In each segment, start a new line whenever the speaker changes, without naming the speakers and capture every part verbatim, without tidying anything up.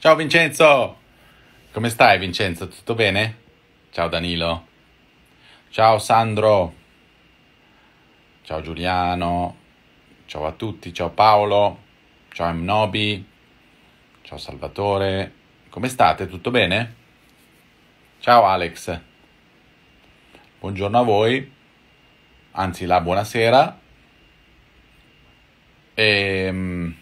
Ciao Vincenzo, come stai Vincenzo? Tutto bene? Ciao Danilo, ciao Sandro, ciao Giuliano, ciao a tutti, ciao Paolo, ciao Mnobi, ciao Salvatore, come state? Tutto bene? Ciao Alex, buongiorno a voi, anzi la buonasera. E,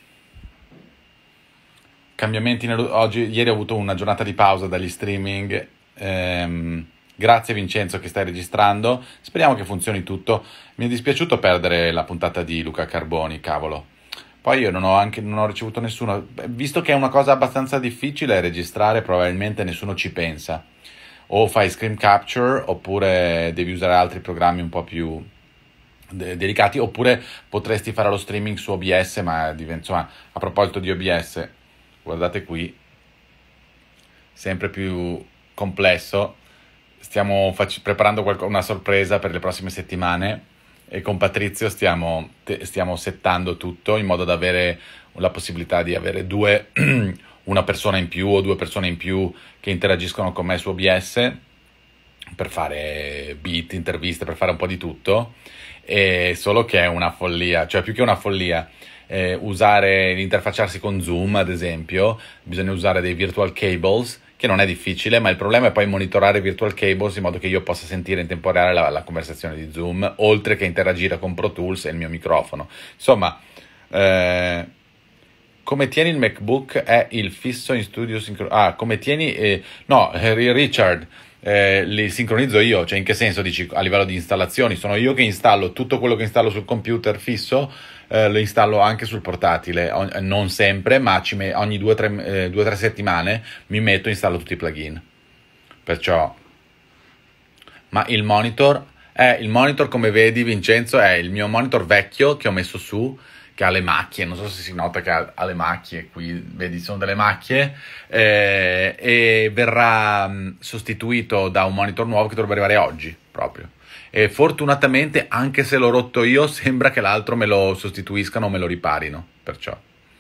cambiamenti nel- oggi, ieri ho avuto una giornata di pausa dagli streaming. ehm, grazie Vincenzo che stai registrando. Speriamo che funzioni tutto. Mi è dispiaciuto perdere la puntata di Luca Carboni, cavolo. Poi io non ho anche non ho ricevuto nessuno. Beh, visto che è una cosa abbastanza difficile registrare, probabilmente nessuno ci pensa. O fai screen capture oppure devi usare altri programmi un po' più de- delicati, oppure potresti fare lo streaming su O B S, ma div- insomma, a proposito di O B S, guardate qui, sempre più complesso. Stiamo fac- preparando qualco- una sorpresa per le prossime settimane e con Patrizio stiamo, te- stiamo settando tutto in modo da avere la possibilità di avere due, una persona in più o due persone in più che interagiscono con me su O B S per fare beat, interviste, per fare un po' di tutto. E solo che è una follia, cioè più che una follia, eh, usare, interfacciarsi con Zoom, ad esempio, bisogna usare dei virtual cables, che non è difficile, ma il problema è poi monitorare i virtual cables in modo che io possa sentire in tempo reale la, la conversazione di Zoom, oltre che interagire con Pro Tools e il mio microfono. Insomma, eh, come tieni il MacBook è il fisso in studio sincro- ah, come tieni eh, no, eh, Richard, eh, li sincronizzo io, cioè in che senso dici a livello di installazioni? Sono io che installo tutto quello che installo sul computer fisso, eh, lo installo anche sul portatile, O- non sempre, ma ci me- ogni due o tre, due, tre settimane mi metto e installo tutti i plugin. Perciò, ma il monitor, è il monitor come vedi Vincenzo è il mio monitor vecchio che ho messo su, che ha le macchie, non so se si nota che ha, ha le macchie, qui vedi sono delle macchie, eh, e verrà mh, sostituito da un monitor nuovo che dovrebbe arrivare oggi proprio. E fortunatamente, anche se l'ho rotto io, sembra che l'altro me lo sostituiscano o me lo riparino, perciò.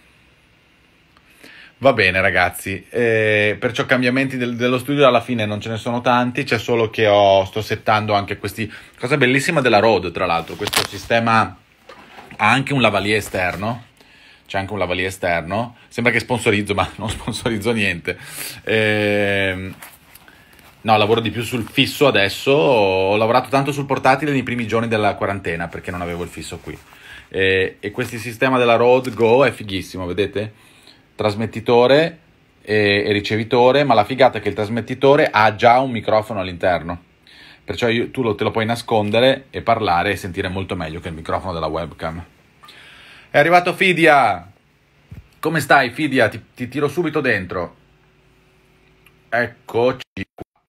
Va bene ragazzi, eh, perciò cambiamenti del- dello studio alla fine non ce ne sono tanti, c'è solo che ho, sto settando anche questi, cosa bellissima della Rode tra l'altro, questo sistema ha anche un lavalier esterno, c'è anche un lavalier esterno, sembra che sponsorizzo ma non sponsorizzo niente. Ehm, no, lavoro di più sul fisso adesso, ho lavorato tanto sul portatile nei primi giorni della quarantena perché non avevo il fisso qui. E, e questo sistema della Rode Go è fighissimo, vedete? Trasmettitore e, e ricevitore, ma la figata è che il trasmettitore ha già un microfono all'interno, perciò io- tu lo- te lo puoi nascondere e parlare e sentire molto meglio che il microfono della webcam. È arrivato Fidia! Come stai Fidia? Ti, ti tiro subito dentro. Eccoci.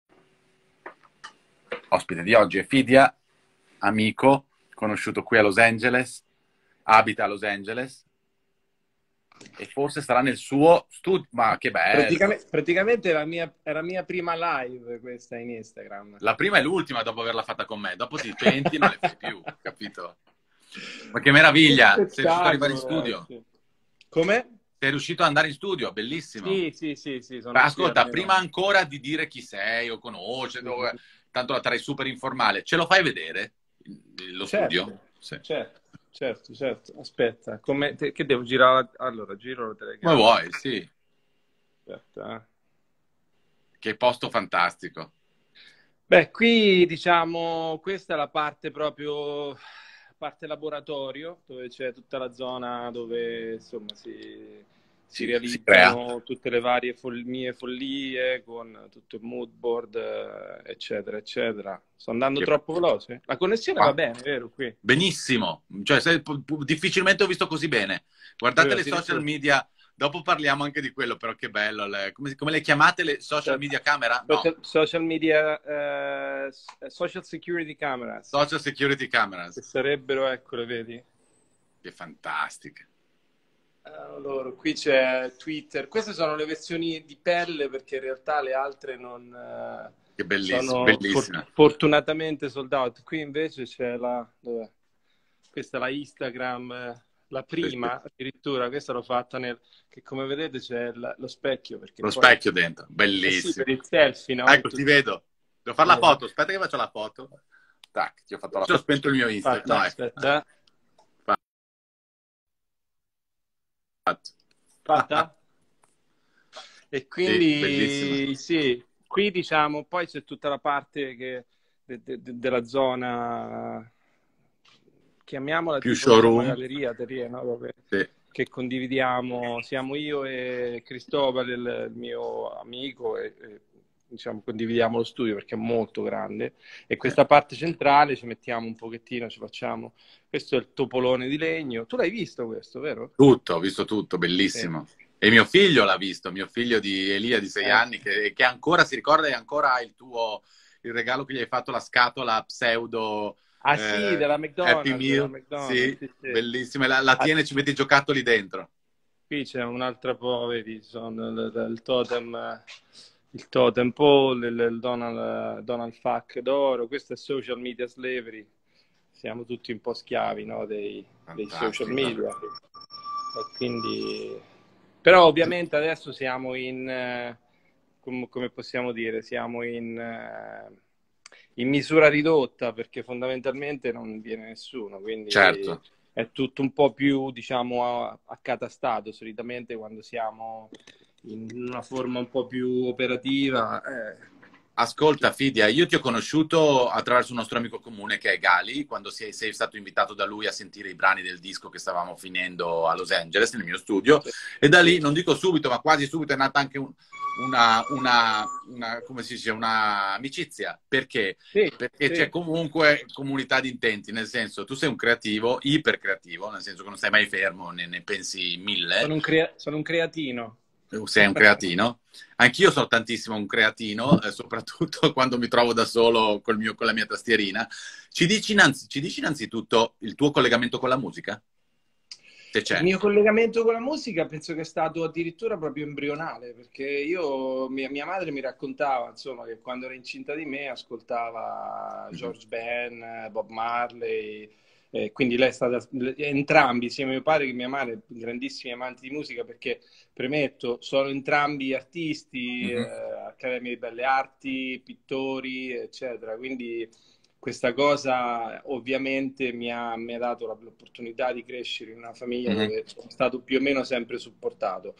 Ospite di oggi è Fidia, amico, conosciuto qui a Los Angeles, abita a Los Angeles e forse sarà nel suo studio. Ma che bello!
Praticamente, praticamente è la mia, è la mia prima live questa in Instagram.
La prima è l'ultima dopo averla fatta con me, dopo ti penti e non le fai più, capito? Ma che meraviglia!
Che
Sei riuscito ad arrivare in
spettacolo,
studio?
ragazzi. Come?
Sei riuscito ad andare in studio, bellissimo.
Sì, sì, sì, sì, sono qui
Ascolta,
almeno.
prima ancora di dire chi sei o conosce, o- tanto la terrei super informale, ce lo fai vedere lo studio?
Certo,
Sì.
certo, certo, certo. Aspetta, come, te- che devo girare? la- Allora, giro la
Come
telecamera.
vuoi, sì.
Aspetta, eh.
Che posto fantastico.
Beh, qui diciamo, questa è la parte proprio, parte laboratorio, dove c'è tutta la zona dove insomma si, si
Si, si crea.
realizzano tutte le varie fol- mie follie con tutto il mood board, eh, eccetera, eccetera. Sto andando
Che-
troppo veloce? La connessione va
qua.
bene, vero? Qui?
Benissimo, cioè se- pu- pu- difficilmente ho visto così bene. Guardate
Vero,
le social
addirittura.
media, dopo parliamo anche di quello, però che bello. le- come, come le chiamate le social
Cioè,
media camera? No,
social, social media, eh, s- social security cameras,
social security
che
cameras.
sarebbero, eccole, vedi?
Che fantastica.
Allora, qui c'è Twitter. Queste sono le versioni di pelle perché in realtà le altre non eh,
Che bellissimo,
sono
bellissima.
for- fortunatamente sold out. Qui invece c'è la, dov'è? Questa è la Instagram, eh, la prima, addirittura, questa l'ho fatta nel... che come vedete c'è la- lo specchio. Perché
Lo
poi...
specchio dentro,
Eh sì,
bellissimo.
per il selfie, no? In
Ecco, ti
tutti-
vedo. Devo fare la
eh,
foto, aspetta che faccio la foto. Tac, ti ho fatto la foto. Ho spento il mio Instagram.
fatta,
No, ecco.
aspetta,
Fatto.
fatta? E
Sì, bellissima.
quindi sì, qui diciamo, poi c'è tutta la parte che, de- de- de- della zona, chiamiamola
Più
tipo insomma
showroom.
galleria, teoria, no? Dove-
Sì.
che condividiamo, siamo io e Cristobal, il, il mio amico, e, e, diciamo condividiamo lo studio perché è molto grande e
Sì.
questa parte centrale ci mettiamo un pochettino, ci facciamo, questo è il topolone di legno, tu l'hai visto questo, vero?
Tutto, ho visto tutto,
Sì.
bellissimo. E mio figlio l'ha visto, mio figlio di Elia di sei
Eh.
anni, che, che ancora si ricorda e ancora ha il tuo, il regalo che gli hai fatto, la scatola pseudo
Ah sì,
eh,
della
Happy
McDonald's, della
Meal.
McDonald's,
Sì,
sì, sì.
bellissima. La, la
Ah,
tiene e ci mette i giocattoli dentro.
qui c'è un'altra po', vedi, sono il, il totem, eh, il totem pole, il, il Donald, Donald Fuck d'oro, questo è social media slavery, siamo tutti un po' schiavi, no, dei, dei social
Fantastico.
media. E quindi... Però ovviamente adesso siamo in, eh, com- come possiamo dire, siamo in, eh, in misura ridotta perché fondamentalmente non viene nessuno, quindi
Certo.
è tutto un po' più, diciamo, a- accatastato. Solitamente quando siamo in una forma un po' più operativa, eh,
Ascolta, Fidia, io ti ho conosciuto attraverso un nostro amico comune che è Gali, quando sei, sei stato invitato da lui a sentire i brani del disco che stavamo finendo a Los Angeles, nel mio studio, e da lì, non dico subito, ma quasi subito, è nata anche un- una, una, una, come si dice, una amicizia. Perché?
sì,
Perché
sì.
c'è comunque comunità di intenti, nel senso, tu sei un creativo, iper creativo, nel senso che non stai mai fermo, ne, ne pensi mille.
Sono un, crea- sono un creatino.
Sei un creatino? Anch'io sono tantissimo un creatino, eh, soprattutto quando mi trovo da solo col mio, con la mia tastierina. Ci dici, innanzi, ci dici innanzitutto il tuo collegamento con la musica? Se
Il
c'è.
mio collegamento con la musica penso che è stato addirittura proprio embrionale, perché io, mia, mia madre mi raccontava, insomma, che quando era incinta di me ascoltava
Mhm.
George Ben, Bob Marley, eh, quindi lei è stata, entrambi, sia mio padre che mia madre, grandissimi amanti di musica, perché, premetto, sono entrambi artisti, eh,
Mhm.
Accademia di Belle Arti, pittori, eccetera, quindi questa cosa ovviamente mi ha, mi ha dato la- l'opportunità di crescere in una famiglia
Mhm.
dove sono stato più o meno sempre supportato.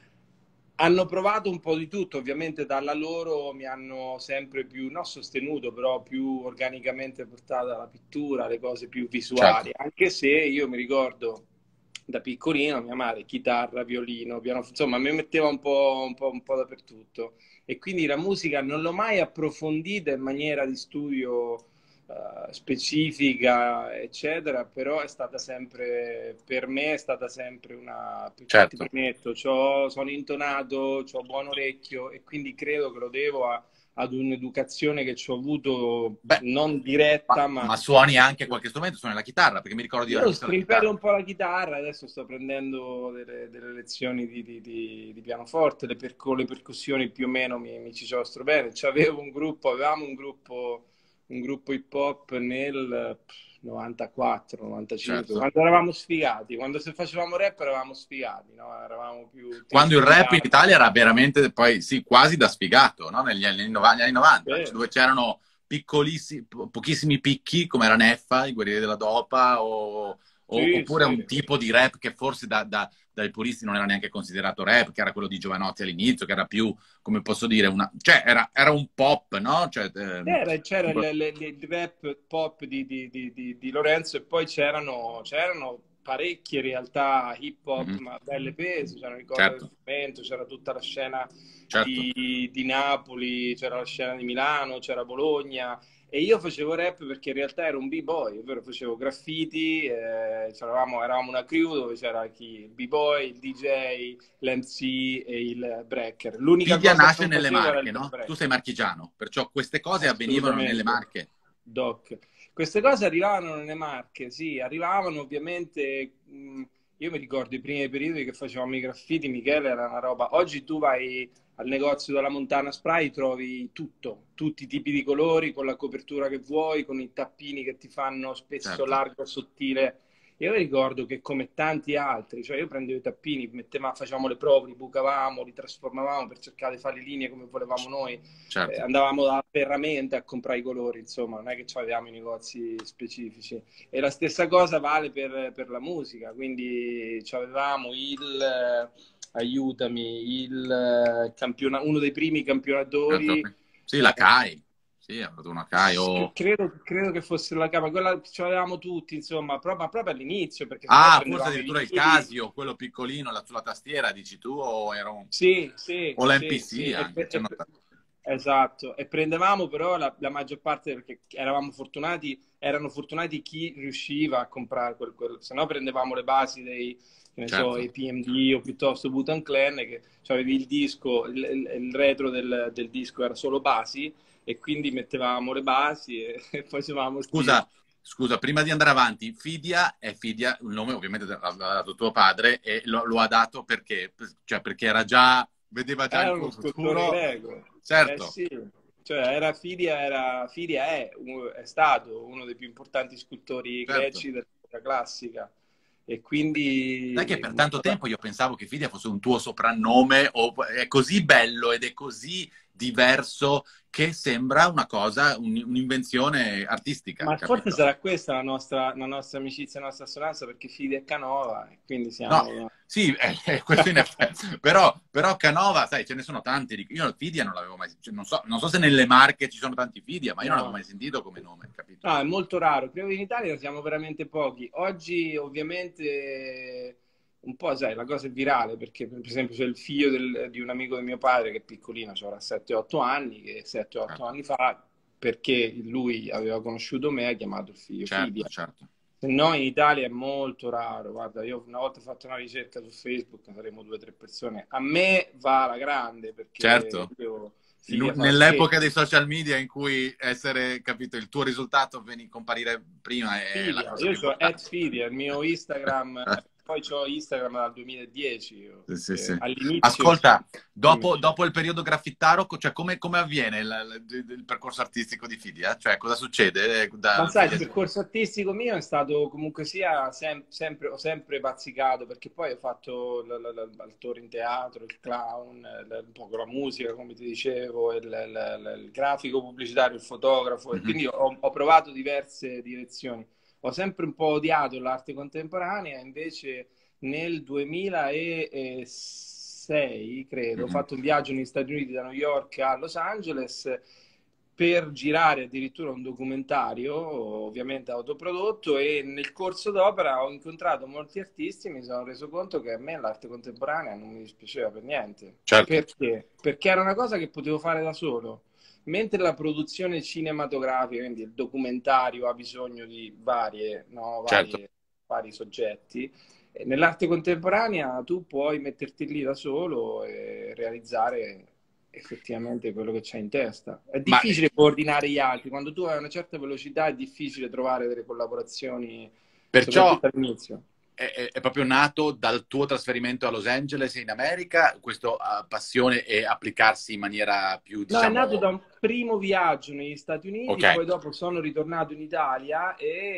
Hanno provato un po' di tutto, ovviamente dalla loro mi hanno sempre più, non sostenuto, però più organicamente portato alla pittura, alle cose più
Certo,
visuali, anche se io mi ricordo da piccolino mia madre, chitarra, violino, piano, insomma mi metteva un po', un po', un po' dappertutto e quindi la musica non l'ho mai approfondita in maniera di studio eh, specifica, eccetera, però è stata sempre, per me è stata sempre una, ti
certo.
permetto, c'ho, sono intonato, ho buon orecchio e quindi credo che lo devo a- ad un'educazione che ci ho avuto
Beh,
non
ma,
diretta, ma
ma suoni anche qualche strumento? Suoni la chitarra? Perché mi ricordo di aver
io
visto la
strimpello
chitarra.
un po' la chitarra, adesso sto prendendo delle, delle lezioni di, di- di- di pianoforte, le per- con le percussioni più o meno mi, mi ci giostro bene. C'avevo un gruppo, avevamo un gruppo, un gruppo hip hop nel pff, novantaquattro, novantacinque,
Certo.
quando eravamo sfigati, quando se facevamo rap eravamo sfigati, no? Eravamo più
Quando il
tristi di
rap in
anni.
Italia era veramente, poi sì, quasi da sfigato, no? Negli anni, nova- negli anni novanta,
Sì,
dove c'erano piccolissimi, po- pochissimi picchi, come era Neffa, i Guerrieri della Dopa, o, o-
sì,
oppure un
sì.
tipo di rap che forse da- da- dai puristi non era neanche considerato rap, che era quello di Giovanotti all'inizio, che era più, come posso dire, una, cioè era, era un pop, no? Cioè, ehm,
C'era, c'era il, il- il rap pop di, di- di- di- di Lorenzo e poi c'erano c'erano parecchie realtà hip hop,
mhm,
ma belle pese, c'erano i corpi del
certo,
frumento, c'era tutta la scena
certo.
di, di Napoli, c'era la scena di Milano, c'era Bologna e io facevo rap perché in realtà ero un b-boy, ovvero facevo graffiti, eh, c'eravamo- eravamo una crew dove c'era chi, il b-boy, il D J, l'M C e il breaker. L'unica
Fidia
cosa che
nasce
non
nelle
facevo era il
Marche, no? Tu
break.
sei marchigiano, perciò queste cose avvenivano nelle
Assolutamente,
Marche.
Doc. Queste cose arrivavano nelle Marche, sì, arrivavano ovviamente. Mh, io mi ricordo i primi periodi che facevamo i graffiti, Michele, era una roba. Oggi tu vai al negozio della Montana Spray, trovi tutto, tutti i tipi di colori, con la copertura che vuoi, con i tappini che ti fanno spesso
Certo.
largo e sottile Io ricordo che come tanti altri, cioè io prendevo i tappini, metteva, facevamo le prove, li bucavamo, li trasformavamo per cercare di fare le linee come volevamo noi, eh,
certo.
andavamo da ferramenta a comprare i colori, insomma, non è che avevamo i negozi specifici. E la stessa cosa vale per, per la musica, quindi avevamo il, eh, aiutami, il eh, campiona- uno dei primi campionatori.
Sì, la
eh,
CAI. Sì, ha avuto una CAI o...
Credo, credo che fosse la capa, quella ce l'avevamo tutti, insomma, proprio, proprio all'inizio, perché sennò
Ah, forse
prendevamo i
addirittura il
vinili.
Casio, quello piccolino là sulla tastiera, dici tu, o era un...
Sì, sì,
o
sì, sì.
l'M P C
E,
anche.
e-
C'erano tanti.
esatto, e prendevamo però la, la maggior parte perché eravamo fortunati, erano fortunati chi riusciva a comprare quel, quel, se no prendevamo le basi dei, che ne so,
Certo.
i P M D o piuttosto Wu-Tang Clan, che cioè, avevi il disco, il, il- il retro del, del disco era solo basi e quindi mettevamo le basi e, e facevamo sti...
Scusa, scusa, prima di andare avanti, Fidia è Fidia, un nome ovviamente l'ha dato tuo padre e lo, lo ha dato perché, cioè perché era già, vedeva già il
Era
tuo
uno scultore
futuro.
greco, eh
Certo,
sì, cioè era Fidia, era, Fidia è, un- è stato uno dei più importanti scultori
certo.
greci dell'epoca classica e
Sai che
quindi
per tanto tempo io pensavo che Fidia fosse un tuo soprannome, o è così bello ed è così diverso che sembra una cosa, un- un'invenzione artistica,
ma forse
capito?
sarà questa la nostra, la nostra amicizia, la nostra assonanza perché Fidia è Canova e quindi
No,
siamo...
sì, è, è questo in effetti. Però, però Canova, sai, ce ne sono tanti. di- Io Fidia non l'avevo mai cioè, non so, non so se nelle Marche ci sono tanti Fidia, ma io non l'avevo
No.
mai sentito come nome, capito?
No, è molto raro, credo che in Italia siamo veramente pochi. Oggi ovviamente un po', sai, la cosa è virale perché per esempio c'è il figlio del- di un amico di mio padre che è piccolino, cioè avrà sette otto anni, che sette otto
Certo,
anni fa, perché lui aveva conosciuto me, ha chiamato il figlio
certo,
Fidia.
certo.
Se no in Italia è molto raro, guarda, io una volta ho fatto una ricerca su Facebook, saremo due o tre persone. A me va alla grande perché
Certo.
io
In un-
Fidia fa
nell'epoca
scherzi.
dei social media in cui essere, capito, il tuo risultato veni comparire prima è la
Fidia,
cosa
io
più
ho at
importante.
Fidia, il mio Instagram, poi ho Instagram dal duemiladieci, io,
Sì, sì,
perché
sì.
all'inizio,
Ascolta,
dimmi.
dopo, dopo il periodo graffitaro, co- cioè come, come avviene il, il- il percorso artistico di Fidia? Cioè, cosa succede
Ma
dal
sai, il
Fidia?
percorso artistico mio è stato comunque sia sem- sempre, ho sempre bazzicato, perché poi ho fatto l- l- l- l'attore in teatro, il clown, l- un po' con la musica, come ti dicevo, il, il- il- il grafico pubblicitario, il fotografo, e
Mhm.
quindi ho, ho provato diverse direzioni. Ho sempre un po' odiato l'arte contemporanea, invece nel duemilasei, credo, ho
Mhm.
fatto un viaggio negli Stati Uniti da New York a Los Angeles per girare addirittura un documentario, ovviamente autoprodotto, e nel corso d'opera ho incontrato molti artisti e mi sono reso conto che a me l'arte contemporanea non mi dispiaceva per niente.
Certo,
Perché? Perché era una cosa che potevo fare da solo. Mentre la produzione cinematografica, quindi il documentario, ha bisogno di varie, no,
certo.
varie, vari soggetti, eh, nell'arte contemporanea tu puoi metterti lì da solo e realizzare effettivamente quello che c'hai in testa. È
Ma
difficile coordinare gli altri, quando tu hai una certa velocità è difficile trovare delle collaborazioni,
perciò
soprattutto all'inizio.
è, è- è proprio nato dal tuo trasferimento a Los Angeles in America, questa passione e applicarsi in maniera più,
No, è nato da
diciamo,
un primo viaggio negli Stati
ok,
Uniti, poi dopo sono ritornato in Italia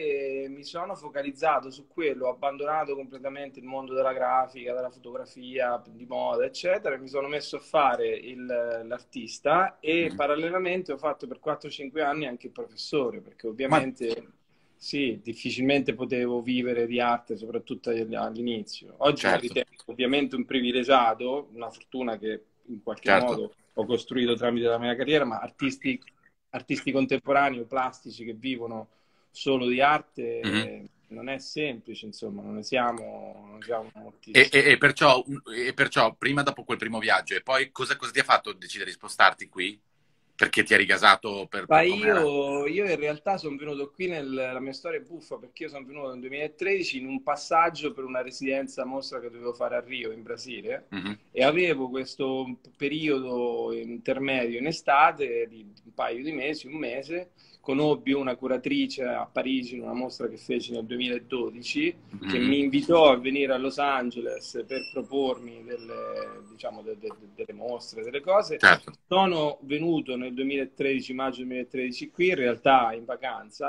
e mi sono focalizzato su quello, ho abbandonato completamente il mondo della grafica, della fotografia, di moda, eccetera, mi sono messo a fare il- l'artista e
mhm.
parallelamente ho fatto per quattro cinque anni anche il professore, perché
Ma
ovviamente sì, difficilmente potevo vivere di arte, soprattutto all'inizio. Oggi mi
certo,
ritengo ovviamente un privilegiato, una fortuna che in qualche
certo.
modo ho costruito tramite la mia carriera, ma artisti, artisti contemporanei o plastici che vivono solo di arte
Mhm.
eh, non è semplice, insomma, non ne siamo, non ne siamo
E,
moltissimi.
e- e perciò, e perciò, prima dopo quel primo viaggio, e poi cosa, cosa ti ha fatto decidere di spostarti qui? Perché ti eri gasato per,
Ma
per com'era?
io, io in realtà sono venuto qui nel, la mia storia è buffa perché io sono venuto nel duemilatredici in un passaggio per una residenza mostra che dovevo fare a Rio, in Brasile,
Mhm.
e avevo questo periodo intermedio in estate di un paio di mesi, un mese. Conobbi una curatrice a Parigi in una mostra che feci nel duemiladodici che
Mhm.
mi invitò a venire a Los Angeles per propormi delle, diciamo, de- de- delle mostre, delle cose.
Certo.
Sono venuto nel duemilatredici, maggio duemilatredici qui, in realtà in vacanza,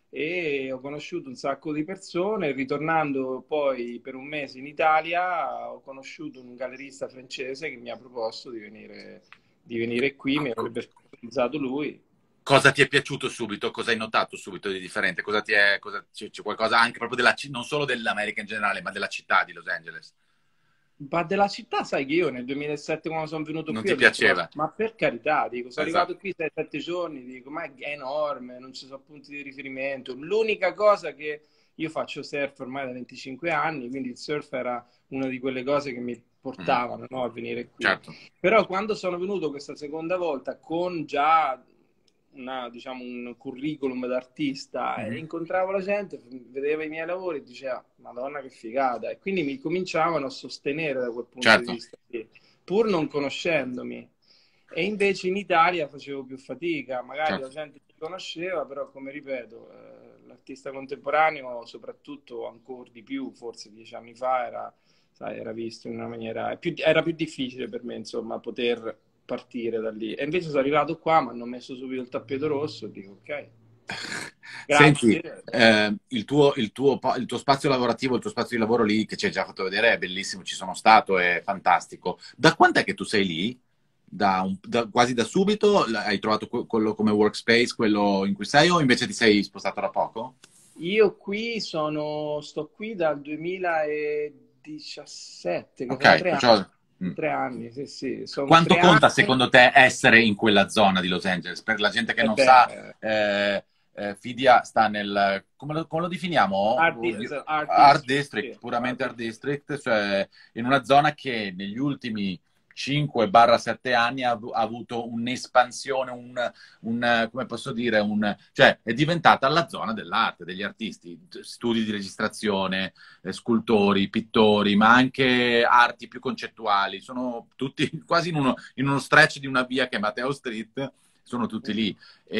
e ho conosciuto un sacco di persone. Ritornando poi per un mese in Italia, ho conosciuto un gallerista francese che mi ha proposto di venire, di venire qui, mi avrebbe sponsorizzato lui.
Cosa ti è piaciuto subito? Cosa hai notato subito di differente? Cosa ti è, cosa, c'è, c'è qualcosa anche proprio della, non solo dell'America in generale, ma della città di Los Angeles?
Ma della città, sai che io nel duemilasette, quando sono venuto
Non
qui,
ti
ho detto,
piaceva?
ma per carità, dico, sono
Esatto.
arrivato qui sei sette giorni, dico, ma è enorme, non ci sono punti di riferimento. L'unica cosa che io faccio surf ormai da venticinque anni, quindi il surf era una di quelle cose che mi
Mm,
portavano, no, a venire qui.
certo.
Però quando sono venuto questa seconda volta con già una, diciamo, un curriculum d'artista e
Mhm.
incontravo la gente, vedeva i miei lavori e diceva, Madonna che figata, e quindi mi cominciavano a sostenere da quel punto di
Certo.
vista lì, pur non conoscendomi. E invece in Italia facevo più fatica, magari la
Certo.
gente mi conosceva, però come ripeto, eh, l'artista contemporaneo, soprattutto ancora di più, forse dieci anni fa, era, sai, era visto in una maniera, più, era più difficile per me, insomma, poter partire da lì. E invece sono arrivato qua, mi hanno messo subito il tappeto rosso e dico, ok,
Senti,
grazie.
eh, il tuo, il tuo po- il tuo spazio lavorativo, il tuo spazio di lavoro lì che ci hai già fatto vedere è bellissimo, ci sono stato, è fantastico. Da quant'è che tu sei lì? Da un- da- quasi da subito? L- Hai trovato que- quello come workspace, quello in cui sei, o invece ti sei spostato da poco?
Io qui sono, sto qui dal duemiladiciassette, che
Ok,
sono tre anni.
perciò... mm.
Tre anni, sì, sì, sono
Quanto
tre
conta
anni.
secondo te essere in quella zona di Los Angeles? Per la gente che
E
non
beh,
sa, eh, eh, Fidia sta nel, come lo, come lo definiamo?
art, di- art
Art
district,
District,
sì,
puramente
art
Art
district.
District, cioè in una zona che negli ultimi cinque sette anni ha, avu- ha avuto un'espansione, un, un, come posso dire, un, cioè è diventata la zona dell'arte, degli artisti, studi di registrazione, eh, scultori, pittori, ma anche arti più concettuali. Sono tutti quasi in uno, in uno stretch di una via che è Matteo Street, sono tutti lì.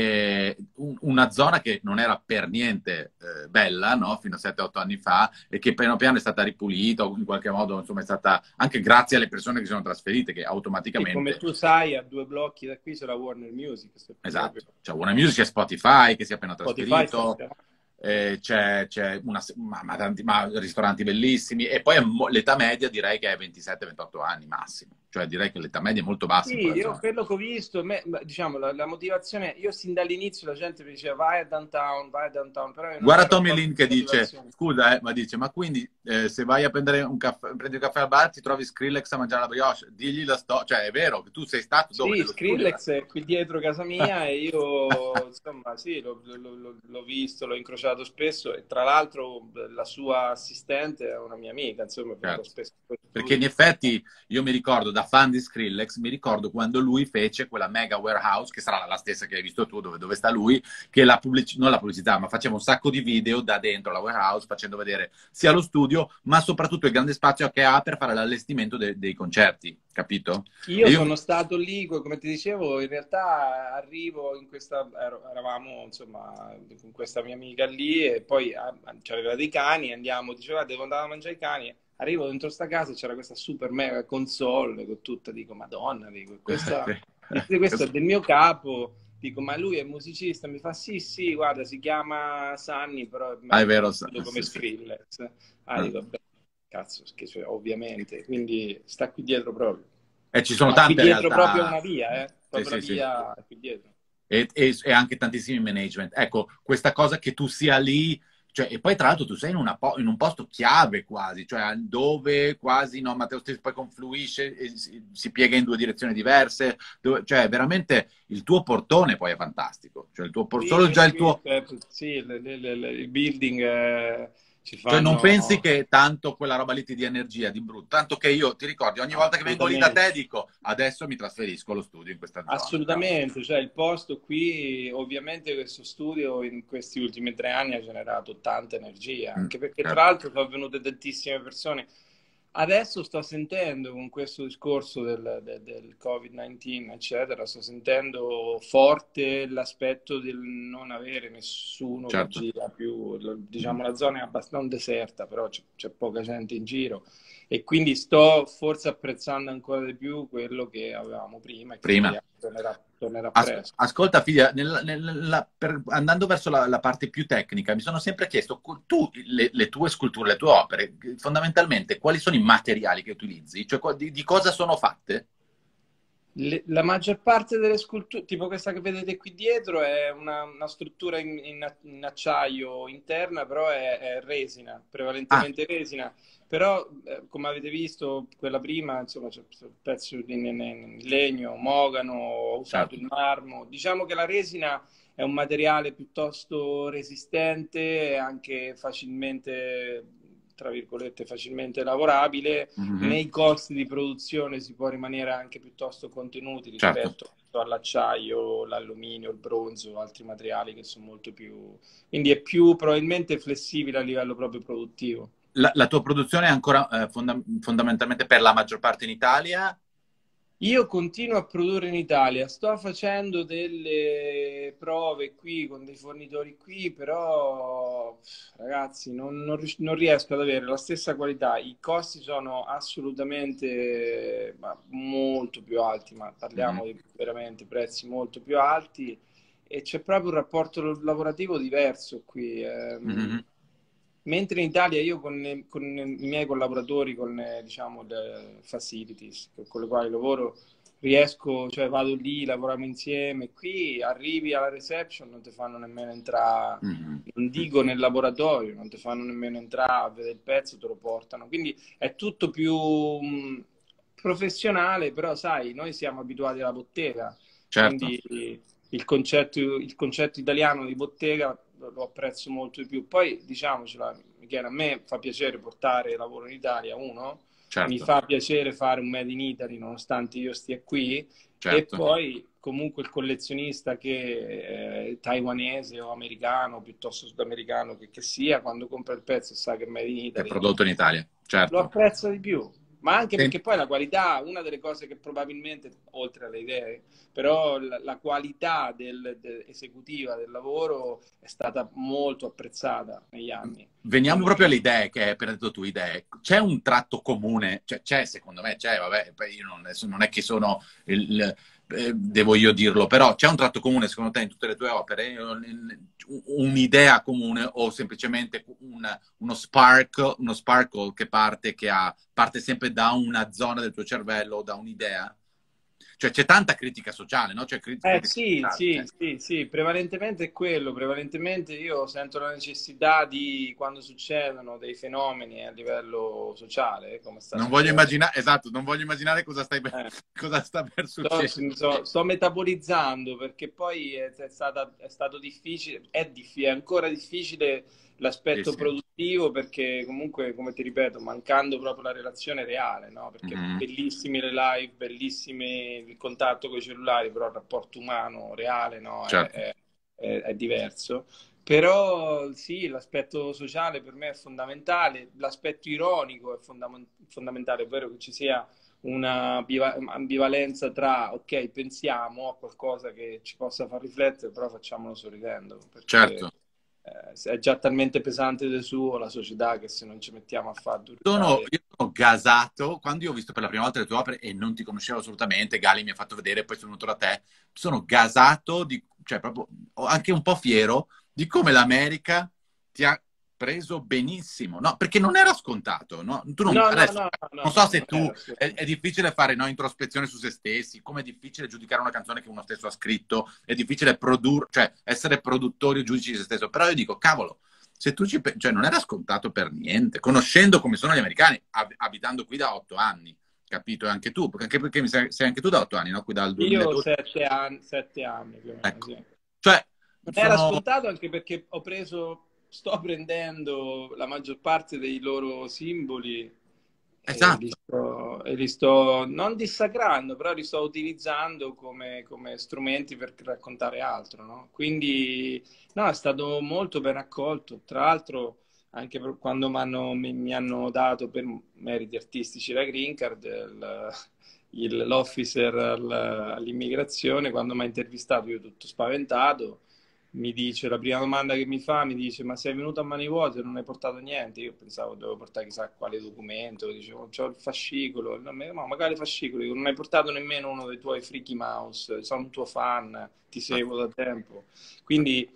E un- una zona che non era per niente eh, bella, no? Fino a sette otto anni fa, e che piano piano è stata ripulita, o in qualche modo, insomma, è stata anche grazie alle persone che si sono trasferite, che
Sì, come
automaticamente...
tu sai, a due blocchi da qui c'è la Warner Music, se proprio
Esatto, c'è Warner Music, c'è Spotify che si è appena
Spotify sta
trasferito,
chiamando.
eh, c'è, c'è una, ma, ma tanti ma ristoranti bellissimi, e poi è mo- l'età media direi che è ventisette ventotto anni massimo, cioè direi che l'età media è molto bassa in
Sì,
quella
io
zona.
quello che ho visto, me- diciamo, la, la motivazione, io sin dall'inizio la gente mi diceva vai a downtown, vai a downtown, però io non
Guarda
ero
Tommy
proprio
Lin
la
che dice,
motivazione.
scusa, eh, ma dice, ma quindi eh, se vai a prendere un caffè, prendi un caffè al bar ti trovi Skrillex a mangiare la brioche, digli la storia, cioè è vero che tu sei stato dove?
Sì,
Nello studio?
Skrillex è qui dietro casa mia e io, insomma, sì, l'ho l'ho- l'ho- l'ho visto, l'ho incrociato spesso e tra l'altro la sua assistente è una mia amica, insomma, è venuta
Certo.
spesso in
Perché in
studio.
effetti io mi ricordo da fan di Skrillex, mi ricordo quando lui fece quella mega warehouse, che sarà la stessa che hai visto tu, dove, dove sta lui, che la pubblic- non la pubblicità, ma faceva un sacco di video da dentro la warehouse, facendo vedere sia lo studio, ma soprattutto il grande spazio che ha per fare l'allestimento de- dei concerti, capito? E
Io
io,
sono stato lì, co- come ti dicevo, in realtà arrivo in questa, ero- eravamo insomma con questa mia amica lì e poi ah, c'erano dei cani, andiamo, diceva devo andare a mangiare i cani, arrivo dentro sta casa e c'era questa super mega console con tutta, dico Madonna, dico, questa, questo è del mio capo, dico ma lui è musicista, mi fa sì sì, guarda si chiama Sunny, però
ah,
è
è vero,
conosciuto come
sì, sì.
Skrillex, ah dico beh, cazzo, che cioè, ovviamente, quindi sta qui dietro proprio.
E ci sono
Ma qui
tante
dietro proprio
realtà,
una via, eh?
sì,
Proprio la
sì, sì.
via è qui dietro.
e, e- e anche tantissimi management. Ecco, questa cosa che tu sia lì, cioè, e poi tra l'altro tu sei in, una po- in un posto chiave quasi, cioè dove quasi no, Matteo Stesso poi confluisce e si, si piega in due direzioni diverse, dove- cioè veramente il tuo portone poi è fantastico, cioè il tuo por-
Sì,
solo
io
già il
qui,
tuo...
cioè, sì, le- le- le- le- il building eh, ci
Cioè non pensi
fanno
che tanto quella roba lì ti dia energia di brutto, tanto che io ti ricordi ogni volta che vengo lì da
assolutamente.
te dico adesso mi trasferisco allo studio in questa zona. No?
Assolutamente, cioè il posto qui, ovviamente questo studio in questi ultimi tre anni ha generato tanta energia,
Mm,
anche perché tra
certo,
l'altro sono venute tantissime persone. Adesso sto sentendo con questo discorso del, del, del covid diciannove, eccetera, sto sentendo forte l'aspetto del non avere nessuno che
certo.
gira più,
Mm.
diciamo la zona è abbastanza deserta, però c'è c'è poca gente in giro e quindi sto forse apprezzando ancora di più quello che avevamo prima e che
Prima.
speriamo tornerà, tornerà
As-
presto.
ascolta, figlia, nel- nella- per- andando verso la, la parte più tecnica, mi sono sempre chiesto, cu- tu, le, le tue sculture, le tue opere, fondamentalmente, quali sono i materiali che utilizzi? Cioè, qua- di, di cosa sono fatte?
Le- la maggior parte delle sculture, tipo questa che vedete qui dietro, è una, una struttura in, in- in acciaio interna, però è, è resina,
Ah,
prevalentemente resina. Però, eh, come avete visto, quella prima, insomma, c'è un pezzo di in- in legno, mogano, ho usato
certo.
il marmo. Diciamo che la resina è un materiale piuttosto resistente e anche facilmente, tra virgolette, facilmente lavorabile.
Mhm,
Nei costi di produzione si può rimanere anche piuttosto contenuti
certo.
rispetto all'acciaio, l'alluminio, il bronzo, altri materiali che sono molto più... Quindi è più probabilmente flessibile a livello proprio produttivo.
La, la tua produzione è ancora eh, fonda- fondamentalmente per la maggior parte in Italia?
Io continuo a produrre in Italia, sto facendo delle prove qui con dei fornitori qui, però ragazzi non, non ries- non riesco ad avere la stessa qualità. I costi sono assolutamente ma, molto più alti, ma
Mhm,
parliamo di veramente prezzi molto più alti e c'è proprio un rapporto lavorativo diverso qui. ehm.
mhm.
Mentre in Italia io con, con i miei collaboratori, con eh, diciamo le facilities con le quali lavoro, riesco, cioè vado lì, lavoriamo insieme, qui arrivi alla reception, non ti fanno nemmeno entrare,
Mhm.
non dico nel laboratorio, non ti fanno nemmeno entrare a vedere il pezzo, te lo portano. Quindi è tutto più mh, professionale, però sai, noi siamo abituati alla bottega,
Certo.
quindi il concetto, il concetto italiano di bottega lo, lo apprezzo molto di più. Poi diciamocela, Michele, a me fa piacere portare lavoro in Italia, uno, mi
Certo,
fa piacere fare un Made in Italy nonostante io stia qui, e
certo.
poi comunque il collezionista che è taiwanese o americano, piuttosto sudamericano che, che sia, quando compra il pezzo e sa che è Made in
È
Italy,
prodotto in Italia,
lo
certo.
apprezza di più. Ma anche
Senti,
perché poi la qualità, una delle cose che probabilmente, oltre alle idee, però la, la qualità del, de- esecutiva del lavoro è stata molto apprezzata negli anni.
veniamo
Quindi
proprio alle idee che hai appena detto tu, idee. C'è un tratto comune, cioè, c'è, secondo me, c'è, vabbè, poi io non, adesso non è che sono il, il- eh, devo io dirlo, però c'è un tratto comune secondo te in tutte le tue opere? Un- Un'idea comune o semplicemente un- uno spark, uno sparkle che parte, che ha, parte sempre da una zona del tuo cervello o da un'idea? Cioè c'è tanta critica sociale, no? C'è crit-
Eh
critica
sì,
sociale,
sì,
cioè.
sì, sì, prevalentemente è quello, prevalentemente io sento la necessità di, quando succedono dei fenomeni a livello sociale, come sta
Non voglio
succedendo,
immaginare, esatto, non voglio immaginare cosa, stai per,
eh,
cosa sta per
sto,
succedere.
sto- sto metabolizzando perché poi è, è stata- è stato difficile, è, diffi- è ancora difficile
Sì,
l'aspetto
sì.
produttivo perché comunque, come ti ripeto, mancando proprio la relazione reale, no? Perché
Mhm.
bellissime le live, bellissimi il contatto con i cellulari, però il rapporto umano reale, no? È,
Certo.
è- è- è diverso. Però sì, l'aspetto sociale per me è fondamentale, l'aspetto ironico è fondam- fondamentale, ovvero che ci sia una biva- ambivalenza tra, ok, pensiamo a qualcosa che ci possa far riflettere, però facciamolo sorridendo, perché
Certo.
eh, è già talmente pesante di suo la società che se non ci mettiamo a fare due
Sono,
risate...
io sono gasato, quando io ho visto per la prima volta le tue opere e non ti conoscevo assolutamente, Gali mi ha fatto vedere, poi sono venuto da te, sono gasato, di, cioè proprio anche un po' fiero di come l'America ti ha preso benissimo, no? Perché non era scontato, no? Tu non,
No, no,
adesso,
no, no,
non
no,
so
no,
se
non
tu,
era
è, è
assolutamente.
difficile fare no, introspezione su se stessi, come è difficile giudicare una canzone che uno stesso ha scritto, è difficile produrre, cioè essere produttori o giudici di se stesso, però io dico, cavolo, se tu ci pensi, cioè non era scontato per niente, conoscendo come sono gli americani, ab- abitando qui da otto anni, capito? E anche tu, anche perché mi sei, sei anche tu da otto anni, no? Qui dal
Io ho
duemiladodici.
sette anni, sette anni più o meno,
Ecco,
sì.
cioè
Non era
sono...
scontato anche perché ho preso, sto prendendo la maggior parte dei loro simboli e li
Esatto.
sto, e li sto non dissacrando, però li sto utilizzando come, come strumenti per raccontare altro, no? Quindi, no, è stato molto ben accolto. Tra l'altro, anche per- quando m'hanno- mi, mi hanno dato per meriti artistici la green card, il- il- l'officer al- all'immigrazione, quando mi ha intervistato, io tutto spaventato, mi dice, la prima domanda che mi fa, mi dice, ma sei venuto a mani vuote e non hai portato niente? Io pensavo dovevo portare chissà quale documento, dicevo, c'ho il fascicolo, no, ma magari il fascicolo, dico, non hai portato nemmeno uno dei tuoi Freaky Mouse, sono un tuo fan, ti seguo da tempo. Quindi,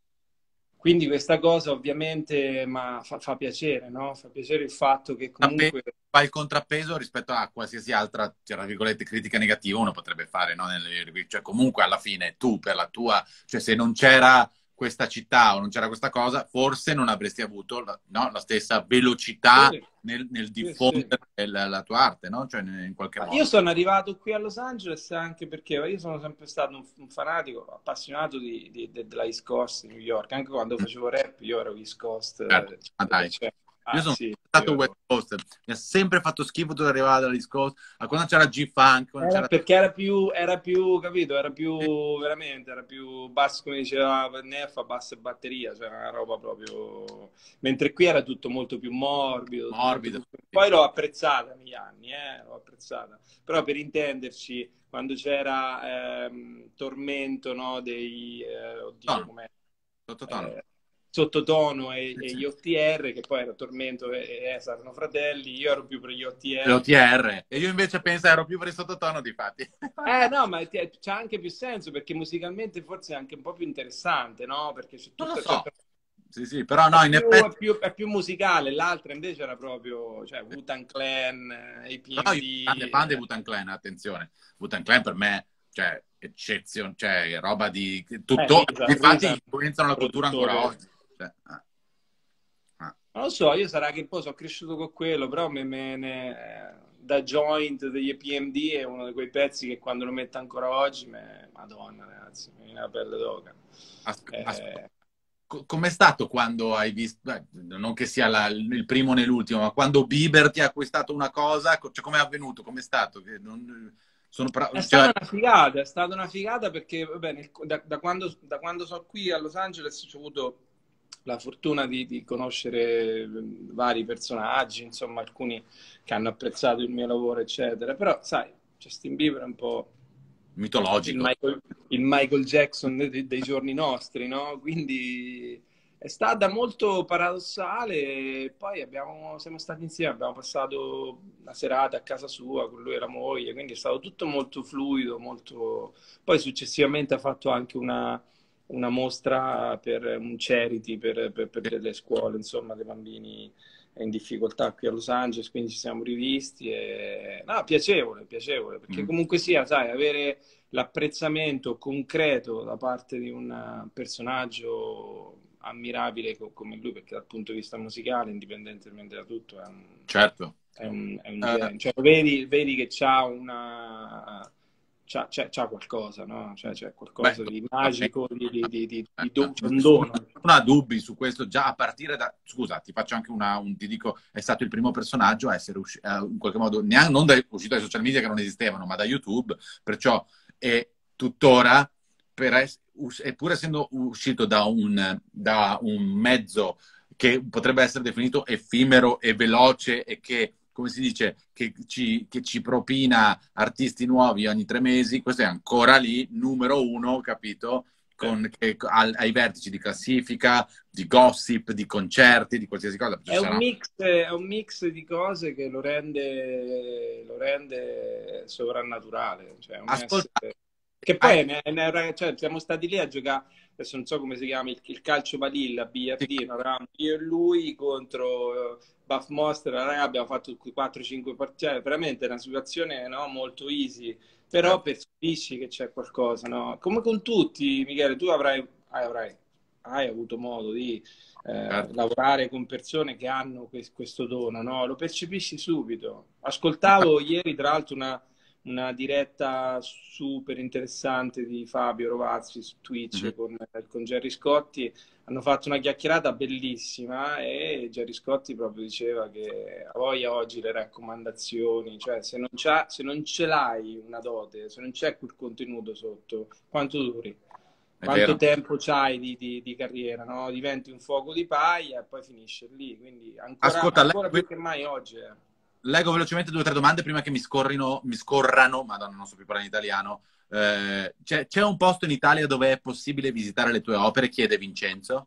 quindi questa cosa ovviamente ma fa, fa piacere, no? Fa piacere il fatto che comunque...
Fa il contrappeso rispetto a qualsiasi altra, tra virgolette, critica negativa uno potrebbe fare, no? Nelle, cioè, comunque alla fine tu per la tua, cioè se non c'era questa città o non c'era questa cosa, forse non avresti avuto la, no? la stessa velocità
Sì,
nel, nel
sì,
diffondere
sì.
la, la tua arte, no? Cioè in qualche
Ma io
modo.
sono arrivato qui a Los Angeles anche perché io sono sempre stato un, un fanatico, appassionato di, di- de- della East Coast, New York. Anche quando facevo rap, io ero East Coast,
Certo.
eh,
Ma
cento per
dai.
cento.
Io
Ah
sono
sì,
stato West
io...
Coast, mi ha sempre fatto schifo tutto arrivare dall'East Coast, a quando c'era G-Funk, quando
Era
c'era...
perché era più, era più, capito, era più, veramente, era più basso, come diceva Neffa, bassa batteria, cioè una roba proprio... Mentre qui era tutto molto più morbido, tutto molto
morbido.
più... Poi l'ho apprezzata negli anni, eh, l'ho apprezzata. Però per intenderci, quando c'era ehm, Tormento, no, dei... eh, oddio,
Tono,
com'è?
sottotono.
eh, Sottotono e,
Sì,
e
sì.
gli O T R, che poi era Tormento e, e Esa erano fratelli, io ero più per gli
L'O
O T R.
T R. E io invece penso ero più per il sottotono, difatti.
Eh no, ma ti- c'ha anche più senso perché musicalmente forse è anche un po' più interessante, no? Perché c'è
Non lo
tutta, c'è-
so. Sì, sì, però
è
no, in
più, è
effetti...
più- è più musicale, l'altra invece era proprio, cioè, Wu-Tang Clan, eh,
Però io
A P M D,
sono grande fan dei
eh,
Wu-Tang Clan, attenzione. Wu-Tang Clan per me, cioè, eccezione, cioè, roba di...
eh,
Tutto...
Risa,
Infatti
Risa,
influenzano la cultura ancora
produttore.
oggi. Cioè, ah, ah.
Non lo so, io sarà che poi sono cresciuto con quello, però me, me ne, eh, da Joint degli E P M D è uno di quei pezzi che quando lo metto ancora oggi, me, Madonna ragazzi, mi viene la pelle d'oca.
Asc- ascolta.
Eh,
Co- Com'è stato quando hai visto, beh, non che sia la- il primo né l'ultimo, ma quando Bieber ti ha acquistato una cosa, co- cioè com'è avvenuto? Com'è stato? Che non, sono pra-
È
cioè,
stata una figata, è stata una figata perché vabbè, nel- da, da quando, da quando sono qui a Los Angeles ho avuto la fortuna di, di conoscere eh, vari personaggi, insomma alcuni che hanno apprezzato il mio lavoro, eccetera. Però, sai, Justin Bieber è un po' il
mitologico.
Michael, il Michael Jackson dei, dei giorni nostri, no? Quindi è stata molto paradossale. Poi abbiamo, siamo stati insieme, abbiamo passato la serata a casa sua con lui e la moglie, quindi è stato tutto molto fluido, molto... Poi successivamente ha fatto anche una, una mostra per un charity, per, per, per delle scuole, insomma, dei bambini in difficoltà qui a Los Angeles, quindi ci siamo rivisti e... No, piacevole, piacevole, perché
Mm.
comunque sia, sai, avere l'apprezzamento concreto da parte di un personaggio ammirabile co- come lui, perché dal punto di vista musicale, indipendentemente da tutto, è un,
Certo.
è un, è un
Eh,
genio. Cioè, vedi, vedi che c'ha una... C'ha, c'è, c'ha qualcosa, no? Cioè, c'è
beh,
qualcosa di magico, di, di, di, di,
eh,
di do- c'è un
nessuno,
dono.
nessuno ha dubbi su questo, già a partire da... Scusa, ti faccio anche una... Un, ti dico, è stato il primo personaggio a essere usci- eh, in qualche modo, neanche, non da, uscito dai social media che non esistevano, ma da YouTube, perciò è tuttora, per es- us- e pur essendo uscito da un, da un mezzo che potrebbe essere definito effimero e veloce e che, come si dice, che ci, che ci propina artisti nuovi ogni tre mesi, questo è ancora lì, numero uno, capito?
Cioè,
Con, che, al, ai vertici di classifica, di gossip, di concerti, di qualsiasi cosa. Ci
È un
sarà...
mix, è un mix di cose che lo rende, lo rende sovrannaturale, cioè un
Ascolta,
essere... Che
hai...
poi è, è- è- cioè, siamo stati lì a giocare, adesso non so come si chiama, il, il calcio balilla, biliardino, eravamo io e lui contro eh, Buff Monster, raga, abbiamo fatto quattro cinque partite, veramente è una situazione no, molto easy, però
Certo,
percepisci che c'è qualcosa, no? Come con tutti, Michele, tu avrai, avrai, hai avuto modo di eh,
certo.
lavorare con persone che hanno que- questo dono, no? Lo percepisci subito.
No,
Ascoltavo ieri, tra l'altro, una, una diretta super interessante di Fabio Rovazzi su
mhm.
Twitch con, con Gerry Scotti. Hanno fatto una chiacchierata bellissima e Gerry Scotti proprio diceva che a voglia oggi le raccomandazioni, cioè se non, c'ha, se non ce l'hai una dote, se non c'è quel contenuto sotto, quanto duri?
È
Quanto
vero.
tempo c'hai di, di, di carriera, no? Diventi un fuoco di paglia e poi finisce lì, quindi ancora,
Ascolta, lei,
ancora più che mai oggi. eh.
leggo velocemente due o tre domande prima che mi scorrino, mi scorrano, madonna, non so più parlare in italiano. Eh, c'è, c'è un posto in Italia dove è possibile visitare le tue opere? Chiede Vincenzo.